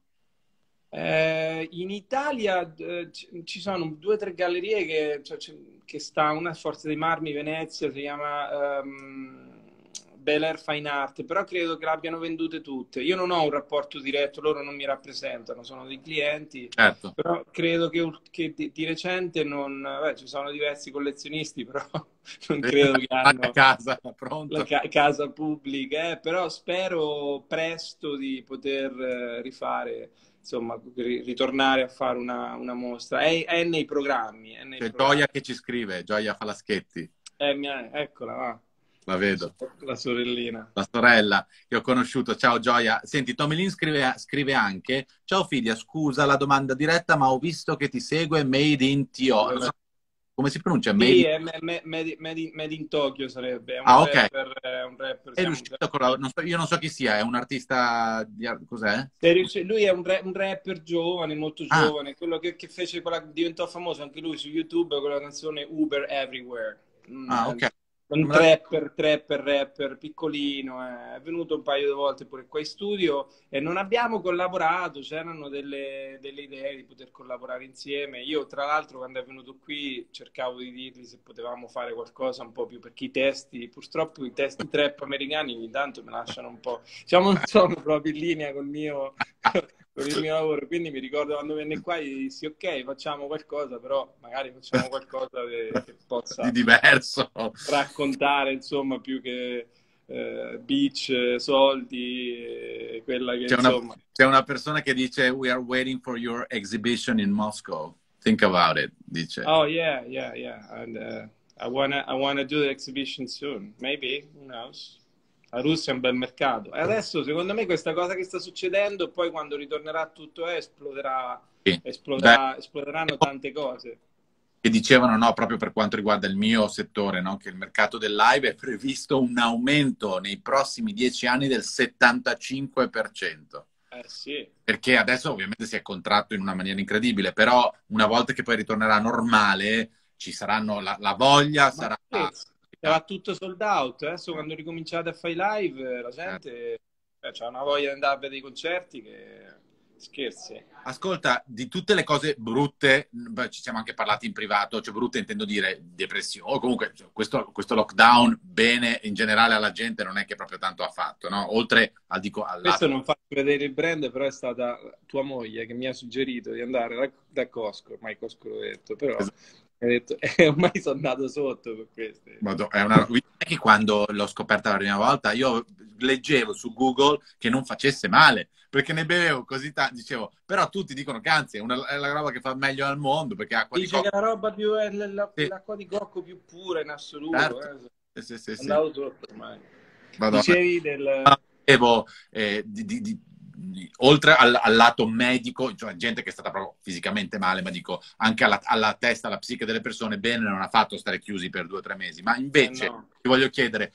Eh, in Italia eh, ci ci sono due o tre gallerie che, cioè, c'è- che sta una a Forza dei Marmi, Venezia, si chiama ehm, Bel Air Fine Art, però credo che l'abbiano vendute tutte. Io non ho un rapporto diretto, loro non mi rappresentano, sono dei clienti,
Certo.
però credo che, che di, di recente non... Beh, ci sono diversi collezionisti, però non credo che
A
hanno
casa,
la
pronto.
ca- casa pubblica, eh, però spero presto di poter eh, rifare, insomma, ri- ritornare a fare una, una mostra. È, è nei programmi, è nei
C'è Gioia
programmi.
che ci scrive, Gioia Falaschetti,
Eh, mia- eccola, va.
la vedo.
La sorellina.
La sorella che ho conosciuto. Ciao Gioia. Senti, Tomilin scrive, scrive anche: ciao figlia, scusa la domanda diretta, ma ho visto che ti segue Made in T O. Non so come si pronuncia? Made
Sì,
in...
è me- me- made, in made in- made in Tokyo sarebbe, è un
Ah, ok.
rapper, è un rapper,
È
siamo-
riuscito a collaborare. Non so- io non so chi sia, è un artista di... ar- Cos'è?
Se riusci- Lui è un, ra- un rapper giovane, molto
Ah,
giovane, quello che, che fece quella, diventò famoso anche lui su YouTube con la canzone Uber Everywhere. Mm,
ah,
eh,
ok.
un
Non me la-
trapper, trapper, rapper, piccolino, eh, è venuto un paio di volte pure qua in studio e non abbiamo collaborato, c'erano delle, delle idee di poter collaborare insieme. Io, tra l'altro, quando è venuto qui cercavo di dirgli se potevamo fare qualcosa un po' più, perché i testi, purtroppo i testi trap americani ogni tanto mi lasciano un po', diciamo, non sono proprio in linea col mio, con il mio lavoro, quindi mi ricordo quando venne qua e dissi ok, facciamo qualcosa, però magari facciamo qualcosa che, che
di
possa
diverso.
raccontare, insomma, più che eh, beach, eh, soldi, eh, quella che
C'è una,
insomma...
c'è una persona che dice: We are waiting for your exhibition in Moscow. Think about it, dice.
Oh yeah, yeah, yeah. And uh, I wanna, I wanna do the exhibition soon. Maybe, who knows? La Russia è un bel mercato. E adesso, secondo me, questa cosa che sta succedendo, poi quando ritornerà tutto, è, esploderà,
Sì.
esploderà,
Beh,
esploderanno tante cose.
che dicevano, no, proprio per quanto riguarda il mio settore, no, che il mercato del live è previsto un aumento nei prossimi dieci anni del settantacinque per cento.
Eh sì.
Perché adesso ovviamente si è contratto in una maniera incredibile, però una volta che poi ritornerà normale, ci saranno la, la voglia,
Ma
sarà...
scherzi, sarà tutto sold out. Adesso quando ricominciate a fare i live, la gente eh, c'ha una voglia di andare a vedere i concerti che scherzi.
Ascolta, di tutte le cose brutte, beh, ci siamo anche parlati in privato, cioè brutte intendo dire depressione, o comunque cioè, questo, questo lockdown bene in generale alla gente non è che proprio tanto ha fatto, no? Oltre al dico al
Questo
lato...
non faccio vedere il brand, però è stata tua moglie che mi ha suggerito di andare da, da Costco, ormai Costco l'ho detto, però
Esatto.
ho detto, eh, ormai sono andato sotto per queste.
Madò, è una... Non è che quando l'ho scoperta la prima volta io leggevo su Google che non facesse male, perché ne bevevo così tanto, dicevo, però tutti dicono che anzi è, una, è la roba che fa meglio al mondo, perché acqua di
Dice che
cocco...
la roba più è l- la-
Sì,
l'acqua di cocco più pura in assoluto.
certo.
Eh.
Sì, sì, sì, sì.
Andavo sotto ormai.
Madonna.
Dicevi del...
Dicevo, eh, di, di, di, di, oltre al, al lato medico, cioè gente che è stata proprio fisicamente male, ma dico anche alla, alla testa, alla psiche delle persone, bene non ha fatto stare chiusi per due o tre mesi. Ma
Eh
invece
no.
ti voglio chiedere,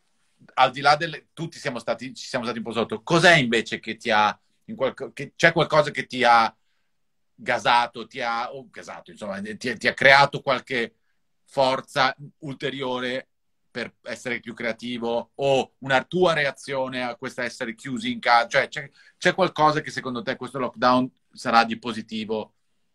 al di là del... tutti siamo stati, ci siamo stati un po' sotto, cos'è invece che ti ha... In qualco, che, c'è qualcosa che ti ha gasato, ti ha... Oh, gasato, insomma, ti, ti ha creato qualche forza ulteriore per essere più creativo o una tua reazione a questo essere chiusi in casa? Cioè, c'è, c'è qualcosa che secondo te questo lockdown sarà di positivo?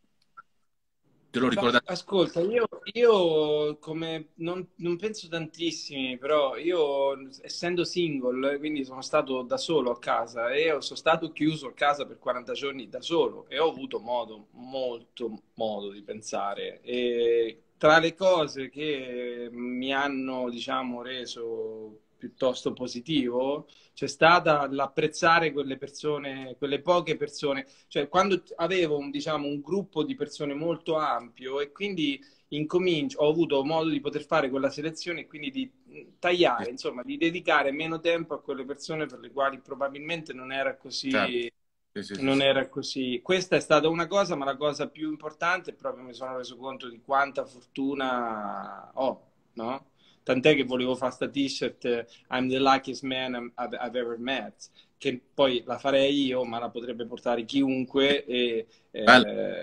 Te lo
Beh,
ricordi?
ascolta, io, io come non, non penso tantissimi, però io essendo single, quindi sono stato da solo a casa e io sono stato chiuso a casa per quaranta giorni da solo e ho avuto modo, molto modo di pensare. E tra le cose che mi hanno, diciamo, reso piuttosto positivo, c'è stata l'apprezzare quelle persone, quelle poche persone, cioè quando avevo un, diciamo, un gruppo di persone molto ampio e quindi incomincio, ho avuto modo di poter fare quella selezione e quindi di tagliare, insomma, di dedicare meno tempo a quelle persone per le quali probabilmente non era
Certo.
così,
Sì, sì, sì,
non
sì.
era così. Questa è stata una cosa, ma la cosa più importante è proprio mi sono reso conto di quanta fortuna ho, no? Tant'è che volevo fare sta t-shirt eh, I'm the luckiest man I've, I've ever met, che poi la farei io, ma la potrebbe portare chiunque e
Bello.
eh,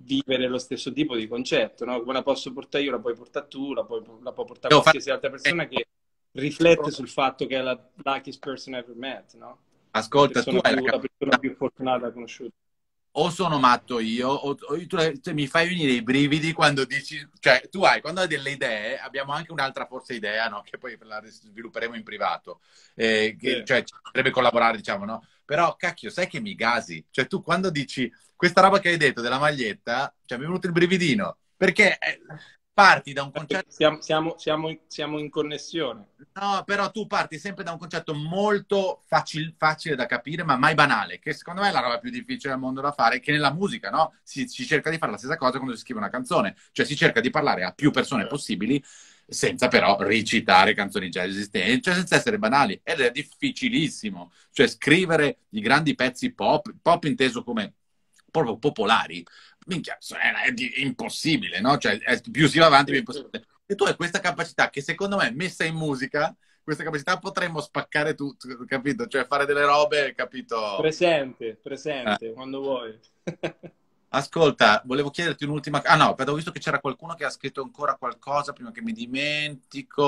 vivere lo stesso tipo di concetto, no? Come la posso portare io, la puoi portare tu, la puoi, la può portare
Devo fare...
qualsiasi altra persona che riflette sul fatto che è la luckiest person ever met, no? La
Ascolta, tu
persona
hai la
più, la persona
capacità,
più fortunata conosciuta.
o sono matto io, o, o tu, tu mi fai venire i brividi quando dici, cioè tu hai, quando hai delle idee, abbiamo anche un'altra forse idea, no? Che poi la svilupperemo in privato, eh, che,
Sì.
cioè ci potrebbe collaborare, diciamo, no? Però, cacchio, sai che mi gasi? Cioè tu quando dici questa roba che hai detto della maglietta, cioè mi è venuto il brividino, perché eh, parti da un concetto...
Siamo, siamo, siamo, in, siamo in connessione.
No, però tu parti sempre da un concetto molto facil- facile da capire, ma mai banale, che secondo me è la roba più difficile al mondo da fare, che nella musica, no? Si, si cerca di fare la stessa cosa quando si scrive una canzone, cioè si cerca di parlare a più persone possibili, senza però ricitare canzoni già esistenti, cioè senza essere banali, ed è difficilissimo, cioè scrivere i grandi pezzi pop, pop inteso come proprio popolari, minchia, è, è impossibile, no? Cioè, è, più si va avanti, più è impossibile. E tu hai questa capacità che secondo me, messa in musica, questa capacità potremmo spaccare tutto, capito? Cioè fare delle robe, capito?
Presente,
Eh.
presente, quando vuoi.
Ascolta, volevo chiederti un'ultima... Ah no, aspetta, ho visto che c'era qualcuno che ha scritto ancora qualcosa prima che mi dimentico.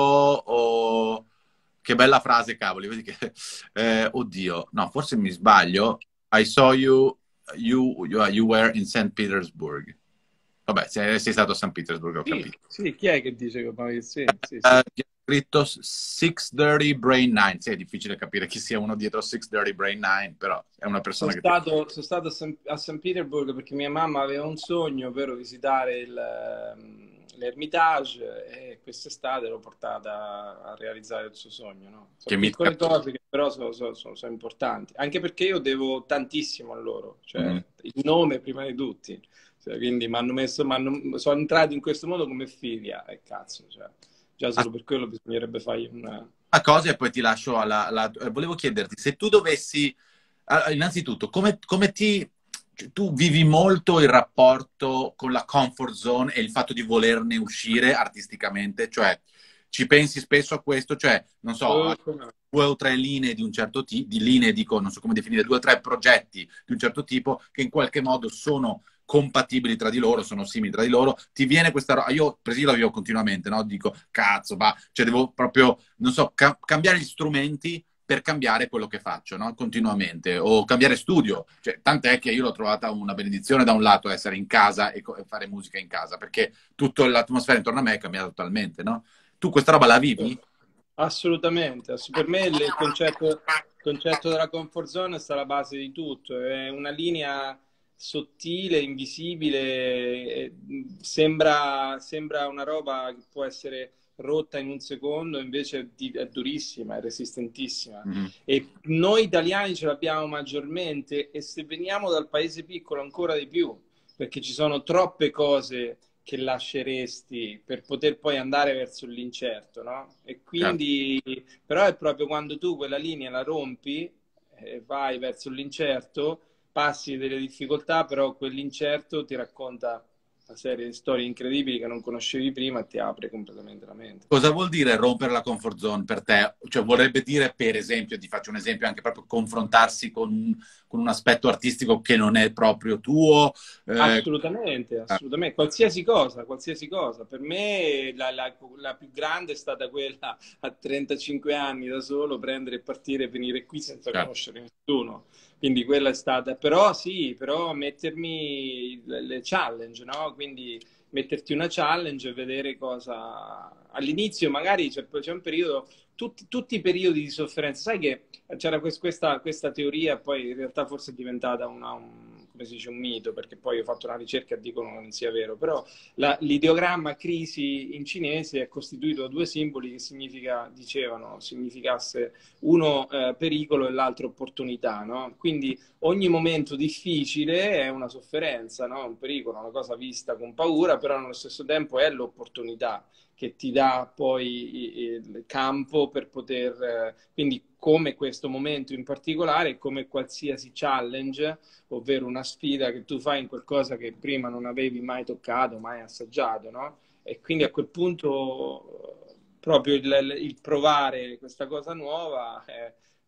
O... Che bella frase, cavoli. Vedi che... Eh, oddio, no, forse mi sbaglio. I saw you, you, you, you were in Saint Petersburg. Vabbè, sei, sei stato a San Petersburg, ho
Sì,
capito.
sì, chi è che dice che poi sì, sì, sì.
Uh, ha scritto Six Dirty Brain Nine. Sì, è difficile capire chi sia uno dietro Six Dirty Brain Nine, però è una
Sono
persona che...
stato, sono stato a San, a San Pietroburgo perché mia mamma aveva un sogno, ovvero visitare il, ehm, l'Ermitage, e quest'estate l'ho portata a realizzare il suo sogno, no?
che
Sono
mitica.
piccole cose che però sono, sono- sono- sono importanti, anche perché io devo tantissimo a loro,
Mm.
cioè il nome prima di tutti. Cioè, quindi mi hanno messo, m'hanno- sono entrato in questo mondo come figlia, e cazzo, cioè, già solo per quello bisognerebbe fargli una...
Una cosa e poi ti lascio alla... alla- eh, volevo chiederti, se tu dovessi... allora, innanzitutto, come, come ti... cioè, tu vivi molto il rapporto con la comfort zone e il fatto di volerne uscire artisticamente, cioè ci pensi spesso a questo, cioè, non so, a
Oh, come-
due o tre linee di un certo tipo, di linee dico, non so come definire, due o tre progetti di un certo tipo che in qualche modo sono compatibili tra di loro, sono simili tra di loro, ti viene questa roba, io per esempio la vivo continuamente, no? Dico, cazzo, va, cioè devo proprio, non so, ca- cambiare gli strumenti per cambiare quello che faccio, no? Continuamente, o cambiare studio, cioè, tant'è che io l'ho trovata una benedizione da un lato essere in casa e, co- e fare musica in casa, perché tutta l'atmosfera intorno a me è cambiata totalmente, no? Tu questa roba la vivi?
Assolutamente, ass- per me il concetto, il concetto della comfort zone sta alla base di tutto, è una linea sottile, invisibile, e, mh, sembra, sembra una roba che può essere rotta in un secondo, invece è, di- è durissima, è resistentissima.
Mhm.
E noi italiani ce l'abbiamo maggiormente, e se veniamo dal paese piccolo ancora di più, perché ci sono troppe cose che lasceresti per poter poi andare verso l'incerto, no? E
Certo.
quindi, però è proprio quando tu quella linea la rompi e vai verso l'incerto, passi delle difficoltà, però quell'incerto ti racconta una serie di storie incredibili che non conoscevi prima e ti apre completamente la mente.
Cosa vuol dire rompere la comfort zone per te? Cioè, vorrebbe dire, per esempio, ti faccio un esempio, anche proprio confrontarsi con, con un aspetto artistico che non è proprio tuo. Eh,
Assolutamente, assolutamente, qualsiasi cosa, qualsiasi cosa. Per me la, la- la più grande è stata quella a trentacinque anni da solo, prendere e partire e venire qui senza
certo.
conoscere nessuno. Quindi quella è stata, però sì, però mettermi le, le challenge, no? Quindi metterti una challenge e vedere cosa... All'inizio magari c'è, c'è un periodo, tutti, tutti i periodi di sofferenza, sai che c'era quest- questa, questa teoria, poi in realtà forse è diventata una, un, come si dice, un mito, perché poi ho fatto una ricerca e dicono che non sia vero, però la- l'ideogramma crisi in cinese è costituito da due simboli che significa, dicevano, significasse uno eh, pericolo e l'altro opportunità, no? Quindi ogni momento difficile è una sofferenza, no? Un pericolo, una cosa vista con paura, però nello stesso tempo è l'opportunità che ti dà poi il campo per poter, eh, quindi come questo momento in particolare, come qualsiasi challenge, ovvero una sfida che tu fai in qualcosa che prima non avevi mai toccato, mai assaggiato, no? E quindi a quel punto proprio il, il provare questa cosa nuova eh,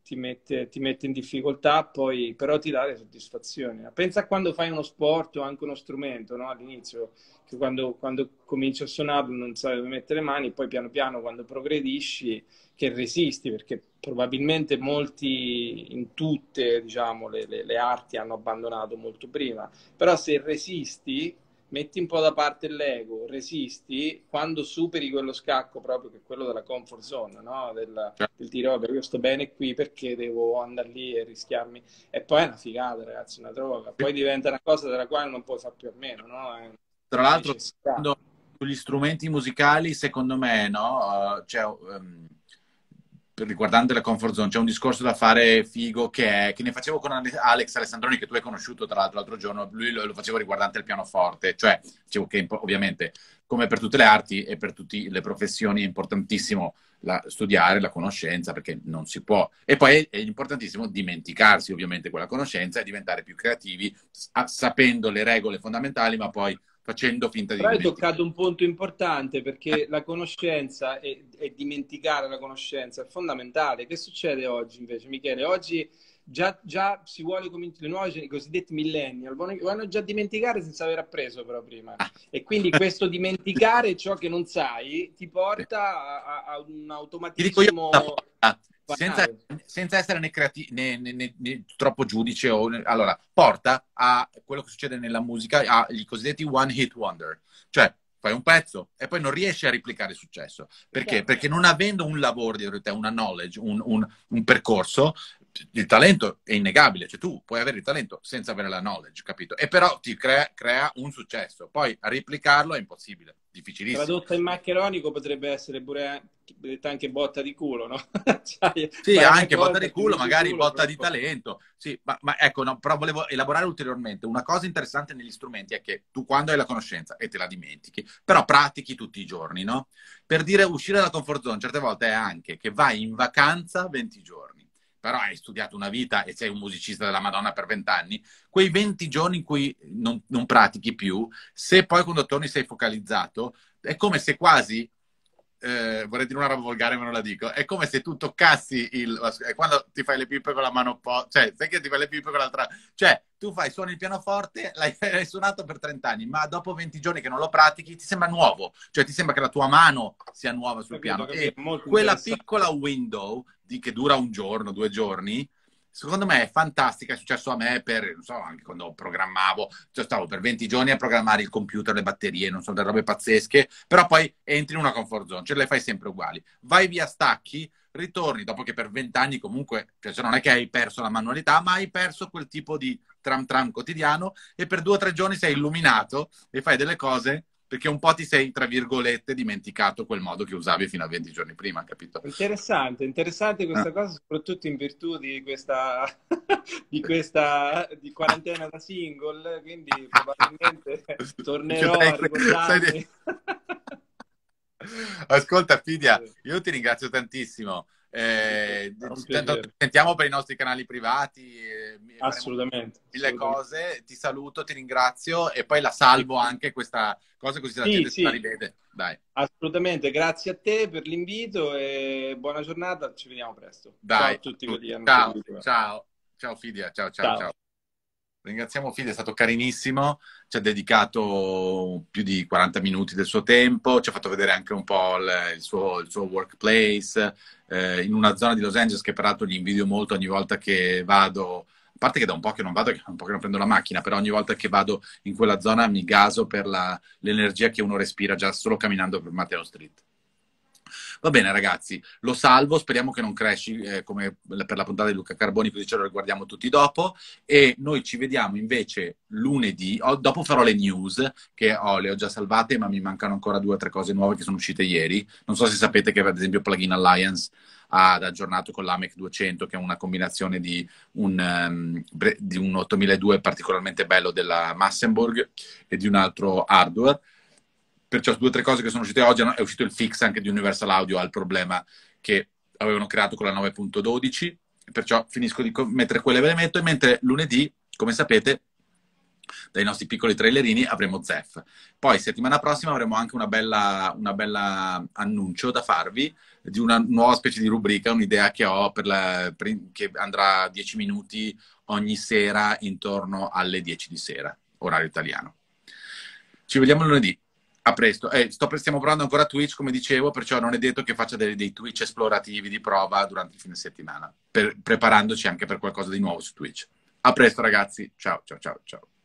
ti mette, ti mette in difficoltà, poi però ti dà le soddisfazioni. Pensa a quando fai uno sport o anche uno strumento, no? All'inizio, che quando, quando cominci a suonarlo non sai dove mettere le mani, poi piano piano quando progredisci che resisti, perché probabilmente molti in tutte, diciamo, le, le, le arti hanno abbandonato molto prima, però se resisti, metti un po' da parte l'ego, resisti, quando superi quello scacco proprio che è quello della comfort zone, no? Del, del dire, vabbè, io sto bene qui perché devo andare lì e rischiarmi. E poi è una figata, ragazzi, una droga. Poi diventa una cosa della quale non puoi fare più a meno, no? È
Tra
una
l'altro,
necessità.
sugli strumenti musicali, secondo me, no? Uh, cioè, um, riguardante la comfort zone, c'è un discorso da fare figo che, è, che ne facevo con Alex Alessandroni, che tu hai conosciuto tra l'altro l'altro giorno. Lui lo, lo facevo riguardante il pianoforte, cioè dicevo che ovviamente, come per tutte le arti e per tutte le professioni, è importantissimo la, studiare la conoscenza, perché non si può. E poi è, è importantissimo dimenticarsi ovviamente quella conoscenza e diventare più creativi, sapendo le regole fondamentali, ma poi facendo finta di
Però hai
dimenticare.
toccato un punto importante, perché la conoscenza e, e dimenticare la conoscenza è fondamentale. Che succede oggi invece, Michele? Oggi già, già si vuole cominciare, le nuove, i cosiddetti millennial vanno già a dimenticare senza aver appreso però prima. E quindi questo dimenticare ciò che non sai ti porta a, a un
Ti dico io,
automatismo
senza,
banale.
senza essere né, creati- né, né, né, né troppo giudice, o, allora, porta a quello che succede nella musica, agli cosiddetti one hit wonder. Cioè, fai un pezzo e poi non riesci a replicare il successo. Perché?
Esatto.
Perché non avendo un lavoro dietro di te, una knowledge, un, un, un percorso, il talento è innegabile. Cioè, tu puoi avere il talento senza avere la knowledge, capito? E però ti crea, crea un successo. Poi a replicarlo è impossibile, difficilissimo.
Tradotta in maccheronico potrebbe essere pure detta anche botta di culo, no? Cioè,
sì, anche
cosa,
botta di culo, magari
culo,
botta
però...
di talento. Sì, ma, ma ecco, no, però volevo elaborare ulteriormente. Una cosa interessante negli strumenti è che tu quando hai la conoscenza e te la dimentichi, però pratichi tutti i giorni, no? Per dire uscire dalla comfort zone, certe volte è anche che vai in vacanza venti giorni, però hai studiato una vita e sei un musicista della Madonna per venti anni, quei venti giorni in cui non, non pratichi più, se poi quando torni sei focalizzato, è come se quasi... Eh, vorrei dire una roba volgare ma non la dico, è come se tu toccassi il è quando ti fai le pippe con la mano opposta, cioè sai che ti fai le pippe con l'altra, cioè tu fai suoni il pianoforte, l'hai, l'hai suonato per trenta anni, ma dopo venti giorni che non lo pratichi ti sembra nuovo, cioè ti sembra che la tua mano sia nuova sul
Capito,
piano.
capito,
E
molto
quella
interessante.
piccola window di, che dura un giorno, due giorni, secondo me è fantastica. È successo a me per, non so, anche quando programmavo, cioè stavo per venti giorni a programmare il computer, le batterie, non so, delle robe pazzesche, però poi entri in una comfort zone, ce le fai sempre uguali. Vai via, stacchi, ritorni dopo che per venti anni comunque, cioè non è che hai perso la manualità, ma hai perso quel tipo di tram tram quotidiano e per due o tre giorni sei illuminato e fai delle cose perché un po' ti sei, tra virgolette, dimenticato quel modo che usavi fino a venti giorni prima, capito?
Interessante, interessante
Ah.
questa cosa, soprattutto in virtù di questa, di questa di quarantena da single, quindi probabilmente tornerò
Chiuderei
a
que- sai di-
ricordarmi.
Ascolta, Fidia, io ti ringrazio tantissimo. Eh,
È un
ci tanto-
piacere,
sentiamo per i nostri canali privati, eh, mi- faremo
assolutamente,
mille
assolutamente.
cose. Ti saluto, ti ringrazio e poi la salvo anche questa cosa così la
Sì,
gente se la
sì,
rivede. Dai,
assolutamente. Grazie a te per l'invito e buona giornata. Ci vediamo presto. Ciao
dai,
a
a
tutti quelli
tutti.
che hanno
Ciao,
seguito.
ciao, ciao Fidia, ciao, ciao,
Ciao.
ciao. Ringraziamo Fide, è stato carinissimo, ci ha dedicato più di quaranta minuti del suo tempo, ci ha fatto vedere anche un po' il, il suo, il suo workplace, eh, in una zona di Los Angeles che peraltro gli invidio molto ogni volta che vado, a parte che da un po' che non vado, che da un po' che non prendo la macchina, però ogni volta che vado in quella zona mi gaso per la, l'energia che uno respira già solo camminando per Matteo Street. Va bene ragazzi, lo salvo, speriamo che non cresci eh, come per la puntata di Luca Carboni, così ce lo riguardiamo tutti dopo e noi ci vediamo invece lunedì, oh, dopo farò le news che oh, le ho già salvate ma mi mancano ancora due o tre cose nuove che sono uscite ieri, non so se sapete che ad esempio Plugin Alliance ha aggiornato con l'A M E C duecento che è una combinazione di un, um, di un ottomiladue particolarmente bello della Massenburg e di un altro hardware. Perciò due o tre cose che sono uscite oggi, è uscito il fix anche di Universal Audio al problema che avevano creato con la nove punto dodici, perciò finisco di mettere quelle ve le metto, mentre lunedì, come sapete, dai nostri piccoli trailerini, avremo Zef. Poi settimana prossima avremo anche una bella, una bella annuncio da farvi di una nuova specie di rubrica, un'idea che ho per la, per, che andrà dieci minuti ogni sera intorno alle dieci di sera, orario italiano. Ci vediamo lunedì. A presto. Eh, sto, stiamo provando ancora Twitch, come dicevo, perciò non è detto che faccia dei, dei Twitch esplorativi di prova durante il fine settimana, per, preparandoci anche per qualcosa di nuovo su Twitch. A presto ragazzi, ciao ciao ciao ciao.